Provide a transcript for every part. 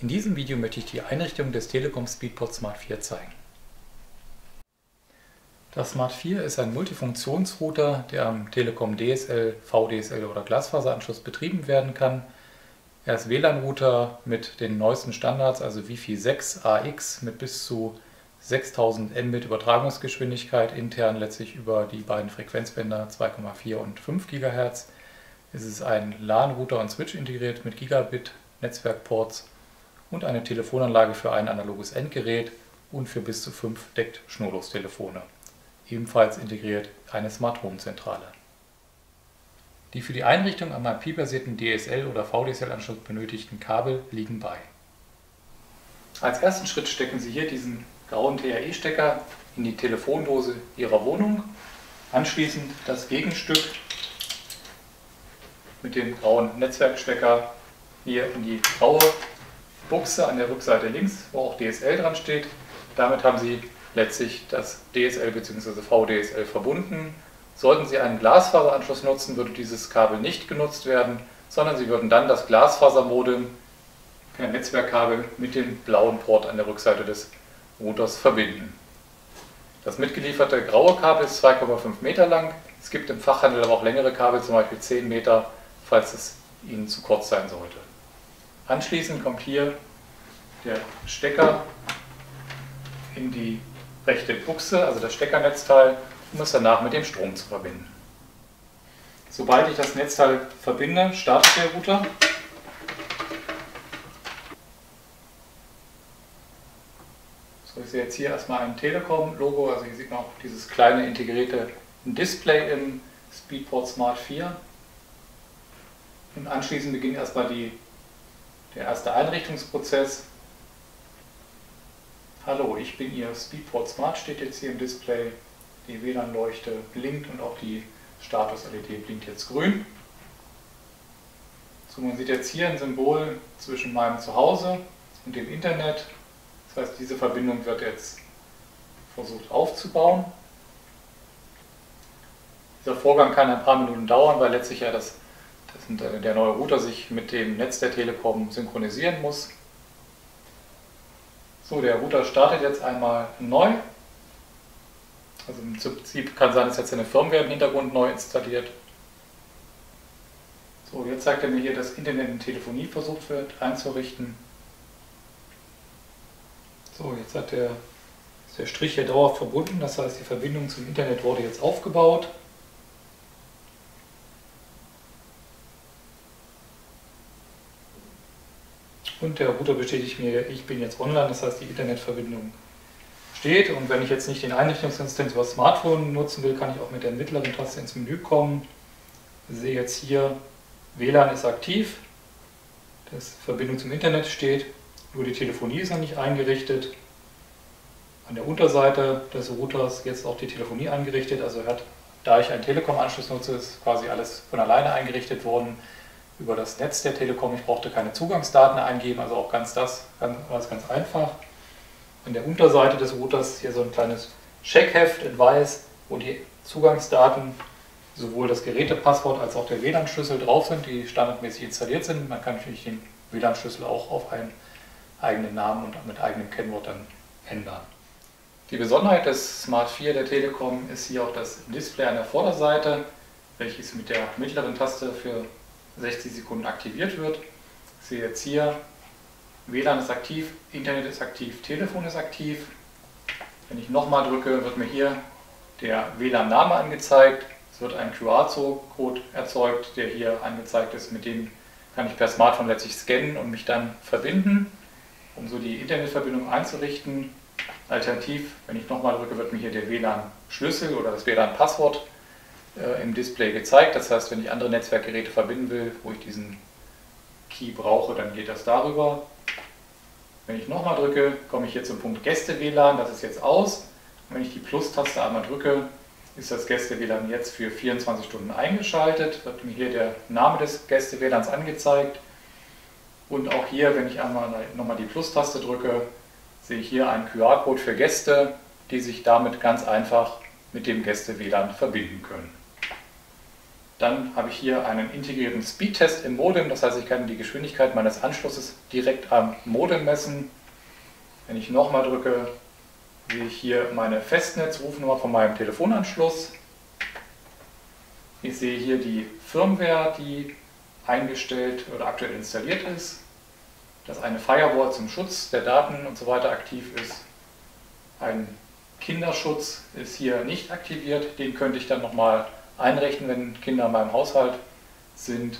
In diesem Video möchte ich die Einrichtung des Telekom Speedport Smart 4 zeigen. Das Smart 4 ist ein Multifunktionsrouter, der am Telekom DSL, VDSL oder Glasfaseranschluss betrieben werden kann. Er ist WLAN-Router mit den neuesten Standards, also Wi-Fi 6 AX mit bis zu 6000 Mbit Übertragungsgeschwindigkeit, intern letztlich über die beiden Frequenzbänder 2,4 und 5 GHz. Es ist ein LAN-Router und Switch integriert mit Gigabit Netzwerkports und eine Telefonanlage für ein analoges Endgerät und für bis zu 5 Deckt-Schnurlostelefone. Ebenfalls integriert eine Smart Home Zentrale. Die für die Einrichtung am IP-basierten DSL- oder VDSL-Anschluss benötigten Kabel liegen bei. Als ersten Schritt stecken Sie hier diesen grauen TAE-Stecker in die Telefondose Ihrer Wohnung. Anschließend das Gegenstück mit dem grauen Netzwerkstecker hier in die graue Buchse an der Rückseite links, wo auch DSL dran steht. Damit haben Sie letztlich das DSL bzw. VDSL verbunden. Sollten Sie einen Glasfaseranschluss nutzen, würde dieses Kabel nicht genutzt werden, sondern Sie würden dann das Glasfasermodem per Netzwerkkabel mit dem blauen Port an der Rückseite des Routers verbinden. Das mitgelieferte graue Kabel ist 2,5 Meter lang. Es gibt im Fachhandel aber auch längere Kabel, zum Beispiel 10 Meter, falls es Ihnen zu kurz sein sollte. Anschließend kommt hier der Stecker in die rechte Buchse, also das Steckernetzteil, um es danach mit dem Strom zu verbinden. Sobald ich das Netzteil verbinde, startet der Router. So, ich sehe jetzt hier erstmal ein Telekom-Logo, also hier sieht man auch dieses kleine integrierte Display im Speedport Smart 4. Und anschließend beginnt erstmal der erste Einrichtungsprozess. Hallo, ich bin Ihr Speedport Smart, steht jetzt hier im Display. Die WLAN-Leuchte blinkt und auch die Status-LED blinkt jetzt grün. So, man sieht jetzt hier ein Symbol zwischen meinem Zuhause und dem Internet. Das heißt, diese Verbindung wird jetzt versucht aufzubauen. Dieser Vorgang kann ein paar Minuten dauern, weil letztlich ja der neue Router sich mit dem Netz der Telekom synchronisieren muss. So, der Router startet jetzt einmal neu. Also im Prinzip kann sein, dass jetzt eine Firmware im Hintergrund neu installiert. So, jetzt zeigt er mir hier, dass Internet und Telefonie versucht wird einzurichten. So, jetzt ist der Strich hier dauerhaft verbunden, das heißt, die Verbindung zum Internet wurde jetzt aufgebaut. Und der Router bestätigt mir, ich bin jetzt online, das heißt, die Internetverbindung steht. Und wenn ich jetzt nicht den Einrichtungsinstanz über das Smartphone nutzen will, kann ich auch mit der mittleren Taste ins Menü kommen. Ich sehe jetzt hier, WLAN ist aktiv, die Verbindung zum Internet steht, nur die Telefonie ist noch nicht eingerichtet. An der Unterseite des Routers jetzt auch die Telefonie eingerichtet, also da ich einen Telekom-Anschluss nutze, ist quasi alles von alleine eingerichtet worden über das Netz der Telekom. Ich brauchte keine Zugangsdaten eingeben, also auch ganz einfach. An der Unterseite des Routers hier so ein kleines Checkheft in weiß, wo die Zugangsdaten, sowohl das Gerätepasswort als auch der WLAN-Schlüssel drauf sind, die standardmäßig installiert sind. Man kann natürlich den WLAN-Schlüssel auch auf einen eigenen Namen und mit eigenem Kennwort dann ändern. Die Besonderheit des Smart 4 der Telekom ist hier auch das Display an der Vorderseite, welches mit der mittleren Taste für 60 Sekunden aktiviert wird. Ich sehe jetzt hier, WLAN ist aktiv, Internet ist aktiv, Telefon ist aktiv. Wenn ich nochmal drücke, wird mir hier der WLAN-Name angezeigt. Es wird ein QR-Code erzeugt, der hier angezeigt ist. Mit dem kann ich per Smartphone letztlich scannen und mich dann verbinden, um so die Internetverbindung einzurichten. Alternativ, wenn ich nochmal drücke, wird mir hier der WLAN-Schlüssel oder das WLAN-Passwort im Display gezeigt. Das heißt, wenn ich andere Netzwerkgeräte verbinden will, wo ich diesen Key brauche, dann geht das darüber. Wenn ich nochmal drücke, komme ich hier zum Punkt Gäste-WLAN, das ist jetzt aus. Und wenn ich die Plus-Taste einmal drücke, ist das Gäste-WLAN jetzt für 24 Stunden eingeschaltet. Wird mir hier der Name des Gäste-WLANs angezeigt. Und auch hier, wenn ich einmal nochmal die Plus-Taste drücke, sehe ich hier einen QR-Code für Gäste, die sich damit ganz einfach mit dem Gäste-WLAN verbinden können. Dann habe ich hier einen integrierten Speedtest im Modem, das heißt, ich kann die Geschwindigkeit meines Anschlusses direkt am Modem messen. Wenn ich nochmal drücke, sehe ich hier meine Festnetzrufnummer von meinem Telefonanschluss. Ich sehe hier die Firmware, die eingestellt oder aktuell installiert ist, dass eine Firewall zum Schutz der Daten und so weiter aktiv ist. Ein Kinderschutz ist hier nicht aktiviert, den könnte ich dann nochmal einrichten, wenn Kinder in meinem Haushalt sind.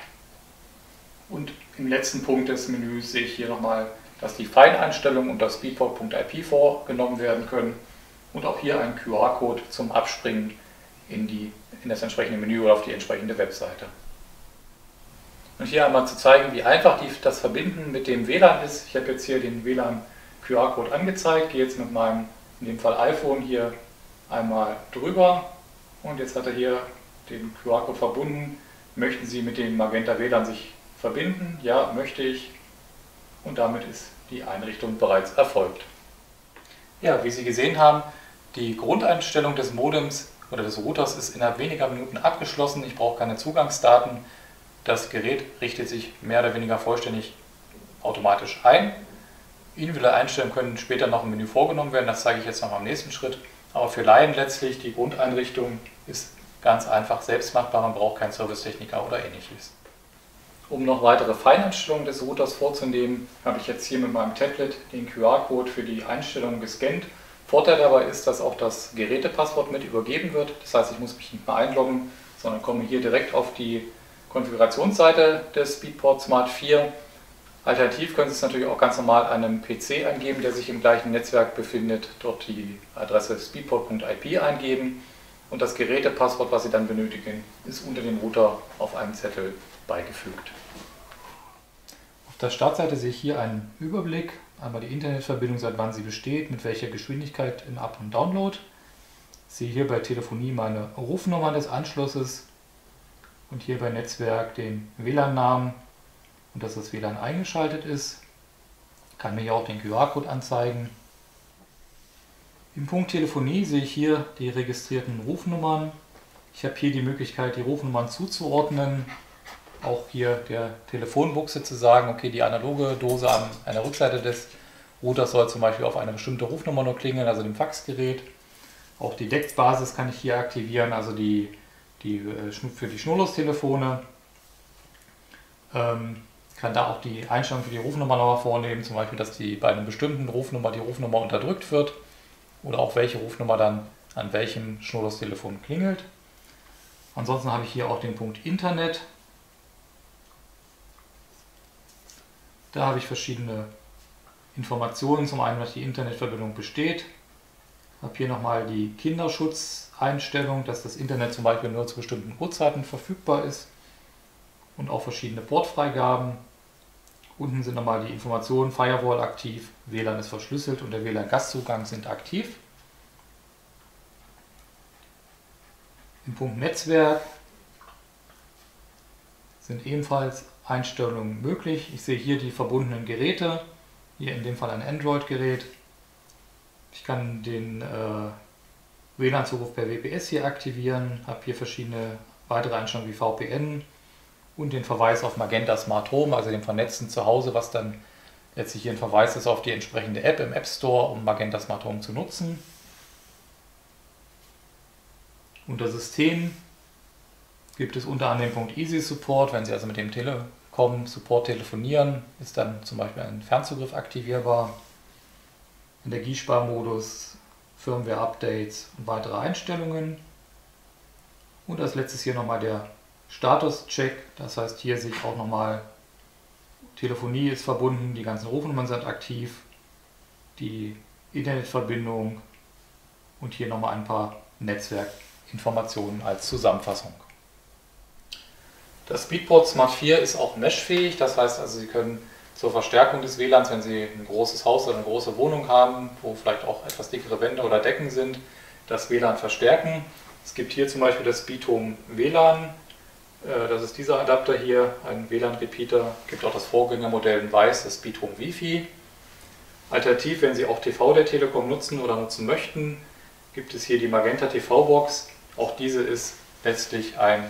Und im letzten Punkt des Menüs sehe ich hier nochmal, dass die File-Einstellungen unter speedport.ip vorgenommen werden können und auch hier ein QR-Code zum Abspringen in das entsprechende Menü oder auf die entsprechende Webseite. Und hier einmal zu zeigen, wie einfach das Verbinden mit dem WLAN ist. Ich habe jetzt hier den WLAN-QR-Code angezeigt, gehe jetzt mit meinem, in dem Fall iPhone, hier einmal drüber und jetzt hat er hier den QR-Code verbunden. Möchten Sie mit dem Magenta WLAN sich verbinden? Ja, möchte ich. Und damit ist die Einrichtung bereits erfolgt. Ja, wie Sie gesehen haben, die Grundeinstellung des Modems oder des Routers ist innerhalb weniger Minuten abgeschlossen. Ich brauche keine Zugangsdaten. Das Gerät richtet sich mehr oder weniger vollständig automatisch ein. Individuelle Einstellungen können später noch im Menü vorgenommen werden, das zeige ich jetzt noch am nächsten Schritt. Aber für Laien letztlich, die Grundeinrichtung ist ganz einfach selbst machbar, man braucht keinen Servicetechniker oder ähnliches. Um noch weitere Feineinstellungen des Routers vorzunehmen, habe ich jetzt hier mit meinem Tablet den QR-Code für die Einstellungen gescannt. Vorteil dabei ist, dass auch das Gerätepasswort mit übergeben wird. Das heißt, ich muss mich nicht mehr einloggen, sondern komme hier direkt auf die Konfigurationsseite des Speedport Smart 4. Alternativ können Sie es natürlich auch ganz normal an einem PC eingeben, der sich im gleichen Netzwerk befindet. Dort die Adresse speedport.ip eingeben und das Gerätepasswort, was Sie dann benötigen, ist unter dem Router auf einem Zettel beigefügt. Auf der Startseite sehe ich hier einen Überblick, einmal die Internetverbindung, seit wann sie besteht, mit welcher Geschwindigkeit im Up- und Download. Ich sehe hier bei Telefonie meine Rufnummer des Anschlusses und hier bei Netzwerk den WLAN-Namen und dass das WLAN eingeschaltet ist. Ich kann mir hier auch den QR-Code anzeigen. Im Punkt Telefonie sehe ich hier die registrierten Rufnummern. Ich habe hier die Möglichkeit, die Rufnummern zuzuordnen. Auch hier der Telefonbuchse zu sagen, okay, die analoge Dose an einer Rückseite des Routers soll zum Beispiel auf eine bestimmte Rufnummer nur klingeln, also dem Faxgerät. Auch die Deckbasis kann ich hier aktivieren, also für die Schnurlostelefone. Kann da auch die Einstellung für die Rufnummer nochmal vornehmen, zum Beispiel, dass bei einer bestimmten Rufnummer die Rufnummer unterdrückt wird oder auch welche Rufnummer dann an welchem Schnurlostelefon klingelt. Ansonsten habe ich hier auch den Punkt Internet. Da habe ich verschiedene Informationen, zum einen, dass die Internetverbindung besteht. Ich habe hier nochmal die Kinderschutzeinstellung, dass das Internet zum Beispiel nur zu bestimmten Uhrzeiten verfügbar ist und auch verschiedene Portfreigaben. Unten sind nochmal die Informationen, Firewall aktiv, WLAN ist verschlüsselt und der WLAN-Gastzugang sind aktiv. Im Punkt Netzwerk sind ebenfalls Einstellungen möglich. Ich sehe hier die verbundenen Geräte, hier in dem Fall ein Android-Gerät. Ich kann den WLAN-Zugriff per WPS hier aktivieren, habe hier verschiedene weitere Einstellungen wie VPN und den Verweis auf Magenta Smart Home, also dem vernetzten Zuhause, was dann letztlich hier ein Verweis ist auf die entsprechende App im App Store, um Magenta Smart Home zu nutzen. Unter System gibt es unter anderem den Punkt Easy Support. Wenn Sie also mit dem Telekom Support telefonieren, ist dann zum Beispiel ein Fernzugriff aktivierbar. Energiesparmodus, Firmware-Updates und weitere Einstellungen. Und als letztes hier nochmal der Status-Check. Das heißt, hier sehe ich auch nochmal, Telefonie ist verbunden, die ganzen Rufnummern sind aktiv, die Internetverbindung und hier nochmal ein paar Netzwerkinformationen als Zusammenfassung. Das Speedport Smart 4 ist auch meshfähig, das heißt also, Sie können zur Verstärkung des WLANs, wenn Sie ein großes Haus oder eine große Wohnung haben, wo vielleicht auch etwas dickere Wände oder Decken sind, das WLAN verstärken. Es gibt hier zum Beispiel das Speedhome WLAN, das ist dieser Adapter hier, ein WLAN-Repeater, gibt auch das Vorgängermodell in weiß, das Speedhome Wi-Fi. Alternativ, wenn Sie auch TV der Telekom nutzen oder nutzen möchten, gibt es hier die Magenta TV Box. Auch diese ist letztlich ein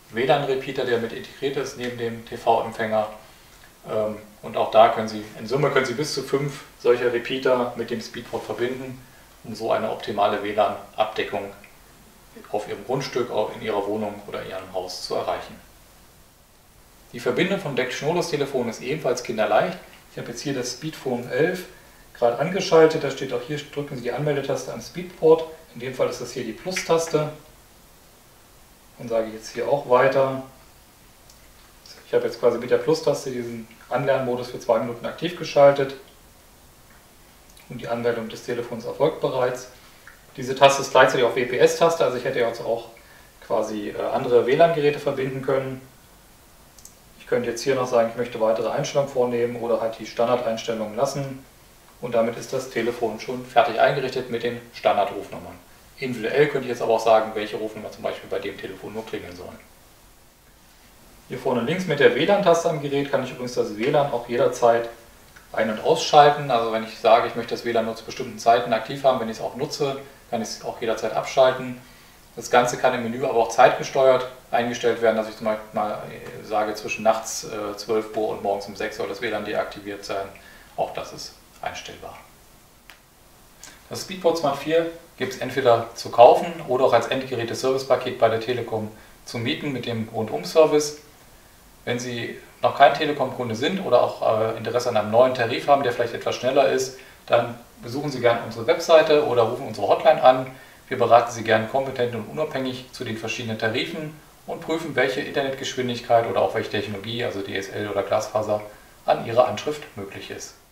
WLAN-Repeater, der mit integriert ist neben dem TV-Empfänger. Und auch da können Sie, in Summe können Sie bis zu 5 solcher Repeater mit dem Speedport verbinden, um so eine optimale WLAN-Abdeckung auf Ihrem Grundstück, auch in Ihrer Wohnung oder in Ihrem Haus zu erreichen. Die Verbindung vom DECT-Schnurlos-Telefon ist ebenfalls kinderleicht. Ich habe jetzt hier das Speedphone 11 gerade angeschaltet. Da steht auch hier, drücken Sie die Anmeldetaste am Speedport. In dem Fall ist das hier die Plus-Taste. Dann sage ich jetzt hier auch weiter. Ich habe jetzt quasi mit der Plus-Taste diesen Anlernmodus für 2 Minuten aktiv geschaltet. Und die Anmeldung des Telefons erfolgt bereits. Diese Taste ist gleichzeitig auch WPS-Taste, also ich hätte jetzt auch quasi andere WLAN-Geräte verbinden können. Ich könnte jetzt hier noch sagen, ich möchte weitere Einstellungen vornehmen oder halt die Standardeinstellungen lassen. Und damit ist das Telefon schon fertig eingerichtet mit den Standardrufnummern. Individuell könnte ich jetzt aber auch sagen, welche Rufnummer zum Beispiel bei dem Telefon nur klingeln soll. Hier vorne links mit der WLAN-Taste am Gerät kann ich übrigens das WLAN auch jederzeit ein- und ausschalten. Also wenn ich sage, ich möchte das WLAN nur zu bestimmten Zeiten aktiv haben, wenn ich es auch nutze, kann ich es auch jederzeit abschalten. Das Ganze kann im Menü aber auch zeitgesteuert eingestellt werden, dass ich zum Beispiel mal sage, zwischen nachts 12 Uhr und morgens um 6 soll das WLAN deaktiviert sein. Auch das ist einstellbar. Das Speedport Smart 4 gibt es entweder zu kaufen oder auch als Endgeräte-Servicepaket bei der Telekom zu mieten mit dem Rundum-Service. Wenn Sie noch kein Telekom-Kunde sind oder auch Interesse an einem neuen Tarif haben, der vielleicht etwas schneller ist, dann besuchen Sie gerne unsere Webseite oder rufen unsere Hotline an. Wir beraten Sie gerne kompetent und unabhängig zu den verschiedenen Tarifen und prüfen, welche Internetgeschwindigkeit oder auch welche Technologie, also DSL oder Glasfaser, an Ihrer Anschrift möglich ist.